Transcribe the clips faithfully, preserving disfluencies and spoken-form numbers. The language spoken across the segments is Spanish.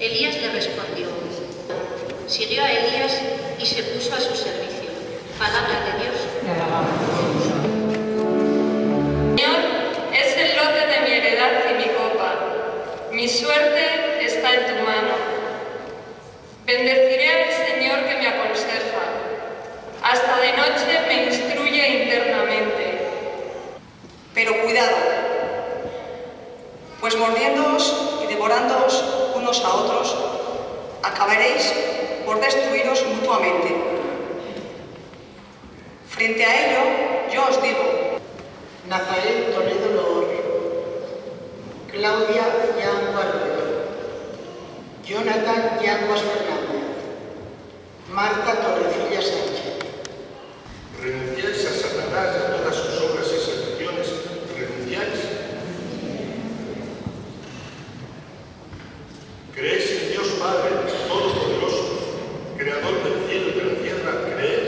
Elías le respondió. Siguió a Elías y se puso a su servicio. Palabra de Dios. Señor, es el lote de mi heredad y mi copa. Mi suerte está en tu mano. Bendeciré al Señor que me aconseja. Hasta de noche me instruye internamente. Pero cuidado, pues mordiéndoos y devorándoos unos a otros, acabaréis por destruiros mutuamente. Frente a ello, yo os digo: Nazaret Toledo Loor, Claudia Yanguas Ruedo, Jonathan Yanguas Fernández, Marta Torrecilla Sánchez. ¿Renunciáis a Satanás y a todas sus obras y seducciones? ¿Renunciáis? ¿Creéis en Dios Padre Todopoderoso, Creador del cielo y de la tierra? ¿Creéis?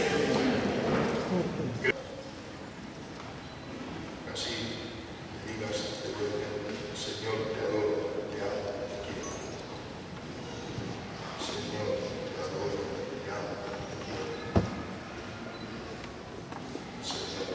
Así me digas, te ruego, Señor, te adoro, te amo, te quiero. Señor, te adoro, te amo, te quiero. Señor.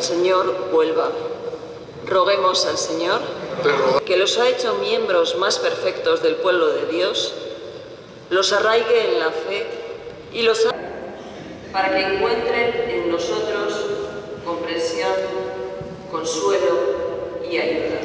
Señor vuelva. Roguemos al Señor, que los ha hecho miembros más perfectos del pueblo de Dios, los arraigue en la fe y los ha... para que encuentren en nosotros comprensión, consuelo y ayuda.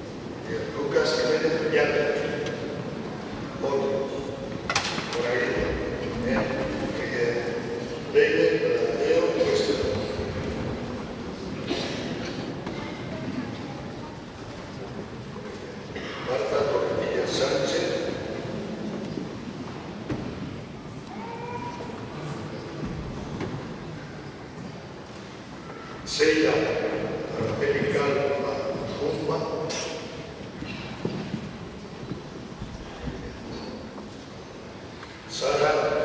Lucas Jiménez Viana, otro, por ahí. Sella Angelical Jumba, Sara